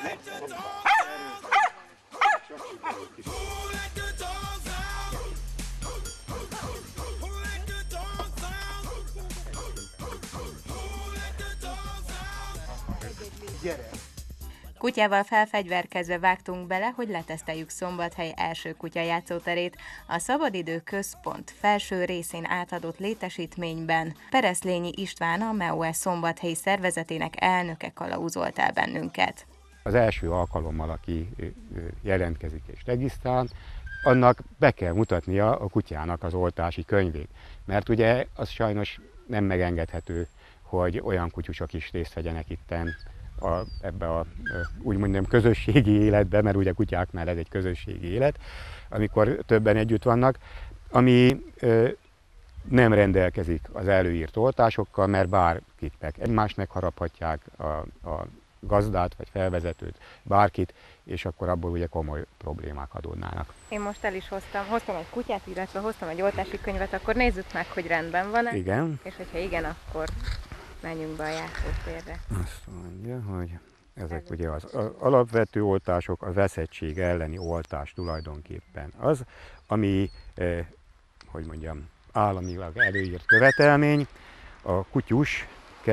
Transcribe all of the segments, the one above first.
Gyere! Kutyával felfegyverkezve vágtunk bele, hogy leteszteljük Szombathely első kutyajátszóterét. A Szabadidő Központ felső részén átadott létesítményben Pereszlényi István, a MEOE Szombathelyi szervezetének elnöke kalauzolt el bennünket. Az első alkalommal, aki jelentkezik és regisztrál, annak be kell mutatnia a kutyának az oltási könyvét. Mert ugye az sajnos nem megengedhető, hogy olyan kutyusok is részt vegyenek itten ebbe a úgymond közösségi életbe, mert ugye kutyáknál ez egy közösségi élet, amikor többen együtt vannak, ami nem rendelkezik az előírt oltásokkal, mert bárkit egymást megharaphatják, a gazdát vagy felvezetőt, bárkit, és akkor abból ugye komoly problémák adódnának. Én most el is hoztam egy kutyát, illetve hoztam egy oltási könyvet, akkor nézzük meg, hogy rendben van-e. Igen. És hogyha igen, akkor menjünk be a játszótérre. Azt mondja, hogy ezek ugye az alapvető oltások, a veszettség elleni oltás tulajdonképpen az, ami, hogy mondjam, államilag előírt követelmény. A kutyus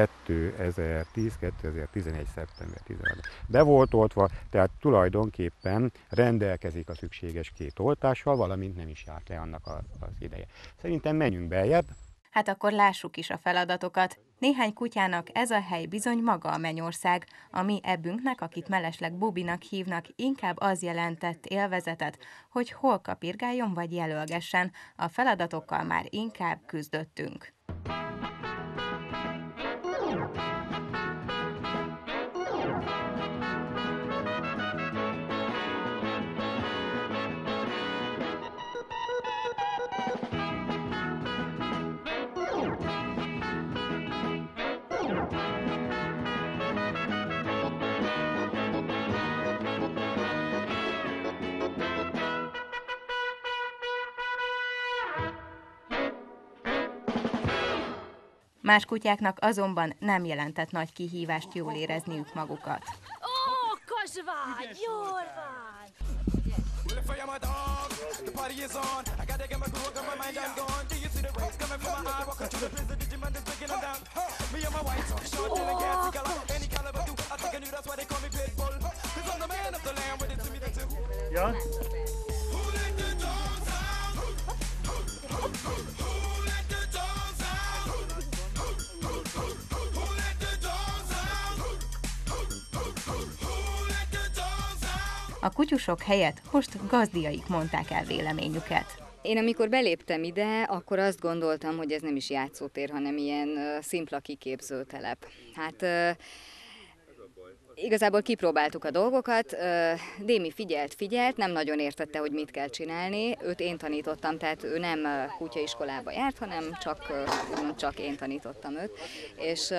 2010-2011. szeptember 16. be volt oltva, tehát tulajdonképpen rendelkezik a szükséges 2 oltással, valamint nem is járt le annak az ideje. Szerintem menjünk beljebb. Hát akkor lássuk is a feladatokat. Néhány kutyának ez a hely bizony maga a mennyország, ami ebbünknek, akit mellesleg Bobinak hívnak, inkább az jelentett élvezetet, hogy hol kapirgáljon vagy jelölgessen. A feladatokkal már inkább küzdöttünk. Más kutyáknak azonban nem jelentett nagy kihívást jól érezniük magukat. Okos vagy, jól van! Ja? A kutyusok helyett most gazdiaik mondták el véleményüket. Én amikor beléptem ide, akkor azt gondoltam, hogy ez nem is játszótér, hanem ilyen szimpla kiképzőtelep. Hát igazából kipróbáltuk a dolgokat, Démi figyelt, nem nagyon értette, hogy mit kell csinálni. Őt én tanítottam, tehát ő nem kutyaiskolába járt, hanem csak én tanítottam őt. És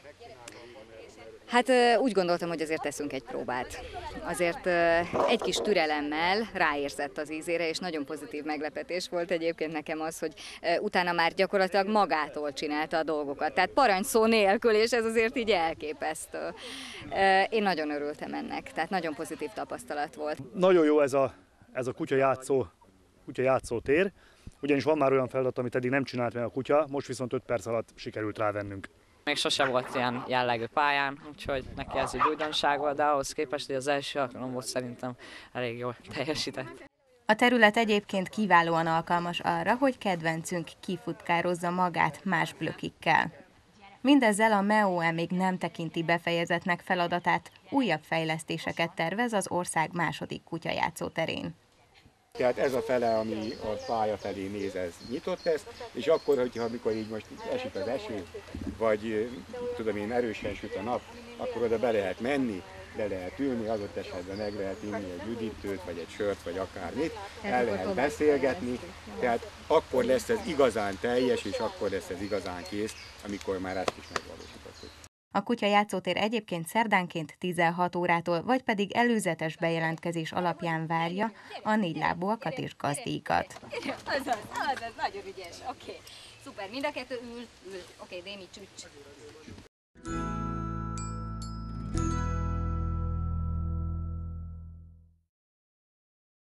hát úgy gondoltam, hogy azért teszünk egy próbát. Azért egy kis türelemmel ráérzett az ízére, és nagyon pozitív meglepetés volt egyébként nekem az, hogy utána már gyakorlatilag magától csinálta a dolgokat. Tehát parancsszó nélkül, és ez azért így elképesztő. Én nagyon örültem ennek, tehát nagyon pozitív tapasztalat volt. Nagyon jó ez a kutyajátszó tér, ugyanis van már olyan feladat, amit eddig nem csinált meg a kutya, most viszont 5 perc alatt sikerült rávennünk. Még sose volt ilyen jellegű pályán, úgyhogy neki ez egy újdonság volt, de ahhoz képest, hogy az első alkalom volt, szerintem elég jól teljesített. A terület egyébként kiválóan alkalmas arra, hogy kedvencünk kifutkározza magát más blökikkel. Mindezzel a MEOE még nem tekinti befejezettnek feladatát, újabb fejlesztéseket tervez az ország második kutyajátszóterén. Tehát ez a fele, ami a pálya felé néz, ez nyitott lesz, és akkor, amikor így most esik az eső, vagy tudom én, erősen süt a nap, akkor oda be lehet menni, le lehet ülni, adott esetben meg lehet inni egy üdítőt, vagy egy sört, vagy akármit, el lehet beszélgetni, tehát akkor lesz ez igazán teljes, és akkor lesz ez igazán kész, amikor már ezt is megvalósítottuk. A kutyajátszótér egyébként szerdánként 16 órától, vagy pedig előzetes bejelentkezés alapján várja a négylábúakat és gazdíkat. Azaz, nagyon ügyes, oké. Szuper, mind a kettő ül. Oké, Démi, csücs.